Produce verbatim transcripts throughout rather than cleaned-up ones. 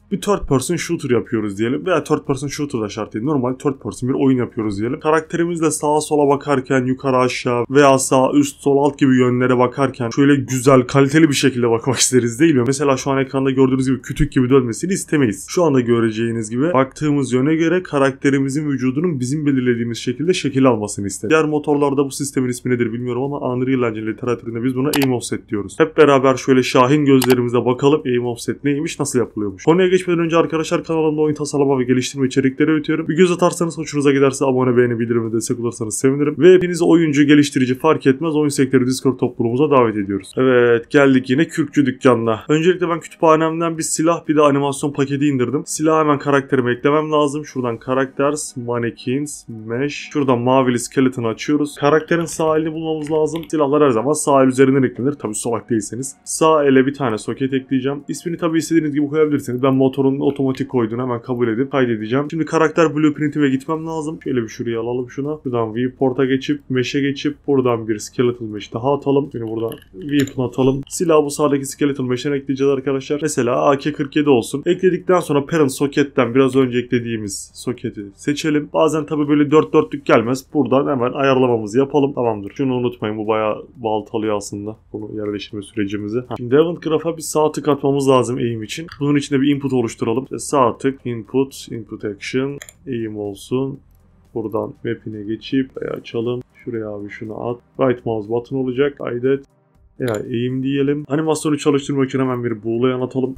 Bir third person shooter yapıyoruz diyelim veya third person shooter da şart değil. Normal third person bir oyun yapıyoruz diyelim. Karakterimizle sağa sola bakarken, yukarı aşağı veya sağ üst sol alt gibi yönlere bakarken şöyle güzel kaliteli bir şekilde bakmak isteriz değil mi? Mesela şu an ekranda gördüğünüz gibi kütük gibi dönmesini istemeyiz. Şu anda göreceğiniz gibi baktığımız yöne göre karakterimizin vücudunun bizim belirlediğimiz şekilde şekil almasını isteriz. Diğer motorlarda bu sistemin ismi nedir bilmiyorum ama Unreal Engine literatüründe biz buna aim offset diyoruz. Hep beraber şöyle şahin gözlerimizle bakalım aim offset neymiş, nasıl yapılıyormuş. Konuya geçmeden önce arkadaşlar kanalımda oyun tasarlama ve geliştirme içerikleri üretiyorum. Bir göz atarsanız hoşunuza giderse abone, beğeni, bildirimi destek olursanız sevinirim. Ve hepinizi oyuncu, geliştirici fark etmez oyun sektörü Discord topluluğumuza davet ediyoruz. Evet, geldik yine kürkçü dükkanına. Öncelikle ben kütüphanemden bir silah bir de animasyon paketi indirdim. Silahı hemen karakterime eklemem lazım. Şuradan Characters, Mannequins, Mesh. Şuradan mavili skeleton'ı açıyoruz. Karakterin sağ elini bulmamız lazım. Silahlar her zaman sağ el üzerinden eklenir. Tabi solak değilseniz. Sağ ele bir tane soket ekleyeceğim. İsmini tabi istediğiniz gibi koyabilirsiniz. Ben motorun otomatik koyduğunu hemen kabul edip kaydedeceğim. Şimdi karakter blueprint'i ve gitmem lazım. Şöyle bir şuraya alalım şuna. Buradan viewport'a geçip Mesh'e geçip buradan bir skeletal mesh daha atalım. Şimdi buradan weapon atalım. Silahı bu sağdaki skeletal mesh'e ekleyeceğiz arkadaşlar. Mesela A K kırk yedi olsun. Ekledikten sonra parent soket'ten biraz önce eklediğimiz soketi seçelim. Bazen tabi böyle dört dörtlük gelmez. Buradan hemen ayarlamamızı yapalım. Tamamdır. Şunu unutmayın, bu bayağı baltalıyor aslında bunu yerleştirme sürecimizi. Ha. Şimdi Event Graph'a bir sağ tık atmamız lazım aim için. Bunun için de bir input oluşturalım. İşte sağ tık, input, input action, aim olsun. Buradan map'ine geçip açalım. Şuraya abi şunu at. Right mouse button olacak. Kaydet. Ya aim diyelim. Animasyonu çalıştırmak için hemen bir boolean atalım.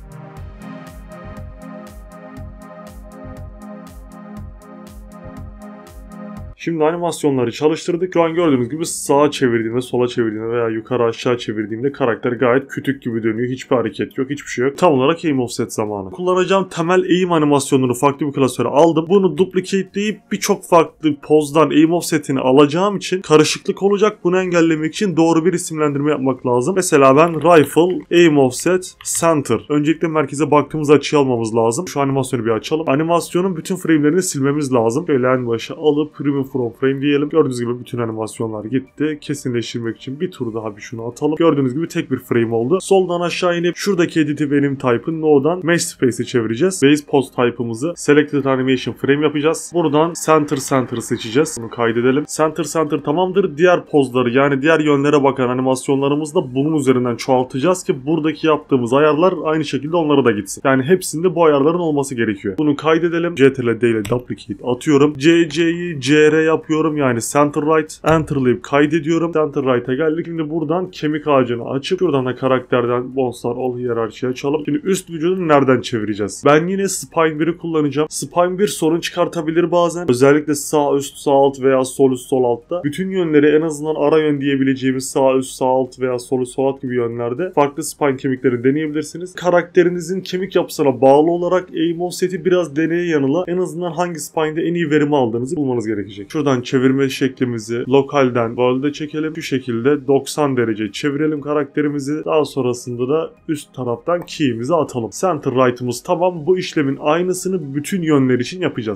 Şimdi animasyonları çalıştırdık. Şu an gördüğünüz gibi sağa çevirdiğimde, sola çevirdiğimde veya yukarı aşağı çevirdiğimde karakter gayet kütük gibi dönüyor. Hiçbir hareket yok, hiçbir şey yok. Tam olarak aim offset zamanı. Kullanacağım temel aim animasyonunu farklı bir klasöre aldım. Bunu duplicate'leyip birçok farklı pozdan aim offsetini alacağım için karışıklık olacak. Bunu engellemek için doğru bir isimlendirme yapmak lazım. Mesela ben rifle, aim offset, center. Öncelikle merkeze baktığımız açıyı almamız lazım. Şu animasyonu bir açalım. Animasyonun bütün frame'lerini silmemiz lazım. Böyle en başa alıp remove from frame diyelim. Gördüğünüz gibi bütün animasyonlar gitti. Kesinleştirmek için bir tur daha bir şunu atalım. Gördüğünüz gibi tek bir frame oldu. Soldan aşağı inip şuradaki edit'i benim type'ın no'dan mesh space'e çevireceğiz. Base pose type'ımızı selected animation frame yapacağız. Buradan center center'ı seçeceğiz. Bunu kaydedelim. Center center tamamdır. Diğer pozları yani diğer yönlere bakan animasyonlarımızı da bunun üzerinden çoğaltacağız ki buradaki yaptığımız ayarlar aynı şekilde onlara da gitsin. Yani hepsinde bu ayarların olması gerekiyor. Bunu kaydedelim. Ctrl D ile duplicate atıyorum. C C'yi C R yapıyorum yani center right. Enter'layıp kaydediyorum. Center right'a geldik. Şimdi buradan kemik ağacını açıp şuradan da karakterden Boneslar All Hierarchy açalım. Şimdi üst vücudunu nereden çevireceğiz? Ben yine Spine bir'i kullanacağım. Spine bir sorun çıkartabilir bazen. Özellikle sağ üst sağ alt veya sol üst sol altta. Bütün yönleri en azından ara yön diyebileceğimiz sağ üst sağ alt veya sol üst sol alt gibi yönlerde farklı spine kemiklerini deneyebilirsiniz. Karakterinizin kemik yapısına bağlı olarak aim offset'i biraz deneye yanıla en azından hangi spine'de en iyi verimi aldığınızı bulmanız gerekecek. Şuradan çevirme şeklimizi lokalden world'e çekelim. Şu şekilde doksan derece çevirelim karakterimizi. Daha sonrasında da üst taraftan key'imizi atalım. Center right'ımız tamam. Bu işlemin aynısını bütün yönler için yapacağız.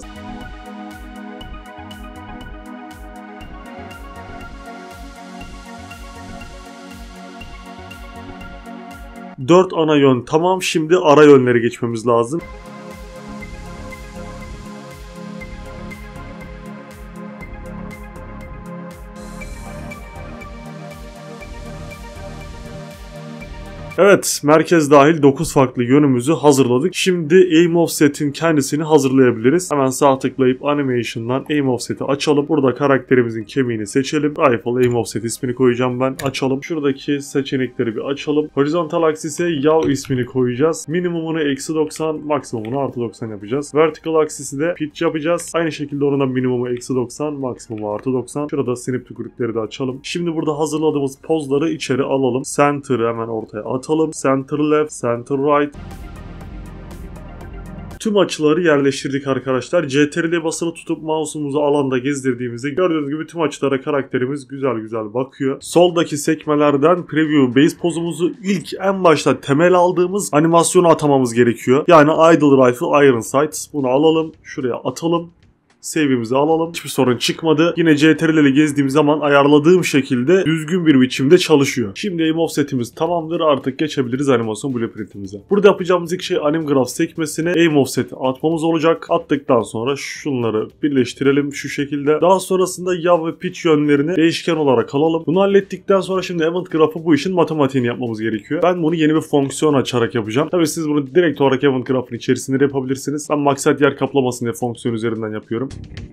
dört ana yön tamam. Şimdi ara yönlere geçmemiz lazım. Evet, merkez dahil dokuz farklı yönümüzü hazırladık. Şimdi aim offset'in kendisini hazırlayabiliriz. Hemen sağ tıklayıp animation'dan aim offset'i açalım. Burada karakterimizin kemiğini seçelim. Rifle aim offset ismini koyacağım ben. Açalım. Şuradaki seçenekleri bir açalım. Horizontal aksise yav ismini koyacağız. Minimumunu eksi doksan, maksimumunu artı doksan yapacağız. Vertical aksisi de pitch yapacağız. Aynı şekilde onun da minimumu eksi doksan, maksimumu artı doksan. Şurada snip to group'leri de açalım. Şimdi burada hazırladığımız pozları içeri alalım. Center'ı hemen ortaya atalım. Center left, center right. Tüm açıları yerleştirdik arkadaşlar. C T R L'ye basılı tutup mouse'umuzu alanda gezdirdiğimizde gördüğünüz gibi tüm açılara karakterimiz güzel güzel bakıyor. Soldaki sekmelerden preview base pozumuzu ilk en başta temel aldığımız animasyonu atamamız gerekiyor. Yani idle rifle iron sights. Bunu alalım. Şuraya atalım. Save'imizi alalım. Hiçbir sorun çıkmadı. Yine C T R L ile gezdiğim zaman ayarladığım şekilde düzgün bir biçimde çalışıyor. Şimdi aim offset'imiz tamamdır. Artık geçebiliriz animasyon blueprint'imize. Burada yapacağımız ilk şey anim graph sekmesine aim offset atmamız olacak. Attıktan sonra şunları birleştirelim şu şekilde. Daha sonrasında yav ve pitch yönlerini değişken olarak alalım. Bunu hallettikten sonra şimdi event graph'ı bu işin matematiğini yapmamız gerekiyor. Ben bunu yeni bir fonksiyon açarak yapacağım. Tabii siz bunu direkt olarak event graph'ın içerisinde yapabilirsiniz. Ben maksat yer kaplamasın diye fonksiyon üzerinden yapıyorum.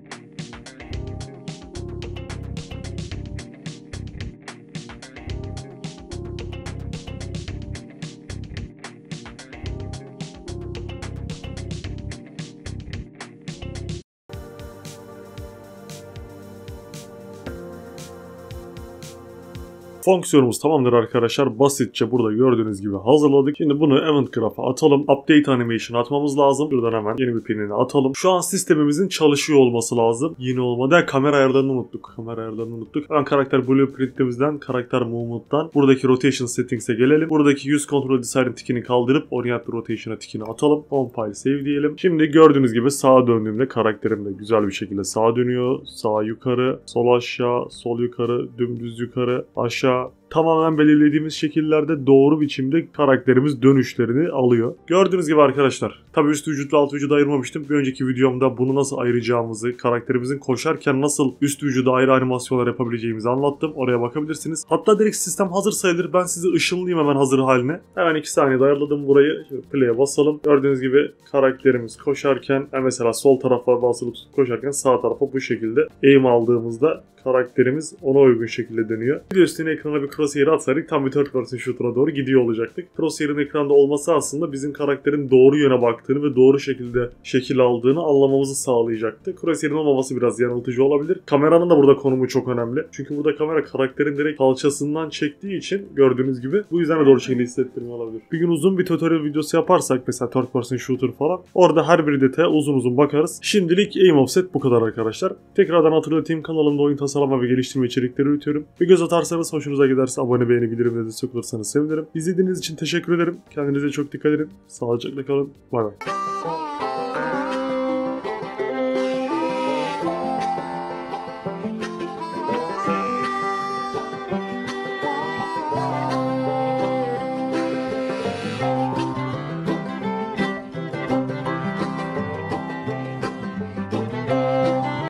Fonksiyonumuz tamamdır arkadaşlar. Basitçe burada gördüğünüz gibi hazırladık. Şimdi bunu event graph'a atalım. Update animation atmamız lazım. Buradan hemen yeni bir pinini atalım. Şu an sistemimizin çalışıyor olması lazım. Yeni olmadı. Kamera ayarlarını unuttuk. Kamera ayarlarını unuttuk. Hemen karakter blueprint'imizden, karakter movement'tan buradaki rotation settings'e gelelim. Buradaki use control design tikini kaldırıp orient rotation'a tikini atalım. Compile save diyelim. Şimdi gördüğünüz gibi sağa döndüğümde karakterim de güzel bir şekilde sağa dönüyor. Sağ yukarı, sol aşağı, sol yukarı, dümdüz yukarı, aşağı. Tamamen belirlediğimiz şekillerde doğru biçimde karakterimiz dönüşlerini alıyor. Gördüğünüz gibi arkadaşlar. Tabii üst vücut ve alt vücudu ayırmamıştım. Bir önceki videomda bunu nasıl ayıracağımızı, karakterimizin koşarken nasıl üst vücuda ayrı animasyonlar yapabileceğimizi anlattım. Oraya bakabilirsiniz. Hatta direkt sistem hazır sayılır. Ben sizi ışınlayayım hemen hazır haline. Hemen iki saniyede ayarladım burayı. Şimdi play'e basalım. Gördüğünüz gibi karakterimiz koşarken, yani mesela sol tarafa basılı tutup koşarken sağ tarafa bu şekilde aim aldığımızda karakterimiz ona uygun şekilde dönüyor. Bir de üstüne ekrana bir crosshair atsaydık tam bir third person shooter'a doğru gidiyor olacaktık. Crosshair'in ekranda olması aslında bizim karakterin doğru yöne baktığını ve doğru şekilde şekil aldığını anlamamızı sağlayacaktı. Crosshair'in olmaması biraz yanıltıcı olabilir. Kameranın da burada konumu çok önemli. Çünkü burada kamera karakterin direkt kalçasından çektiği için gördüğünüz gibi bu yüzden de doğru şekilde hissettirmiyor olabilir. Bir gün uzun bir tutorial videosu yaparsak mesela third person shooter falan orada her bir detaya uzun uzun bakarız. Şimdilik aim offset bu kadar arkadaşlar. Tekrardan hatırlatayım, kanalımda oyun tasarlama ve geliştirme içerikleri üretiyorum. Bir göz atarsanız hoşunuza giderse abone, beğeni, bildirimleri destek olursanız sevinirim. İzlediğiniz için teşekkür ederim. Kendinize çok dikkat edin. Sağlıcakla kalın. Bay bay.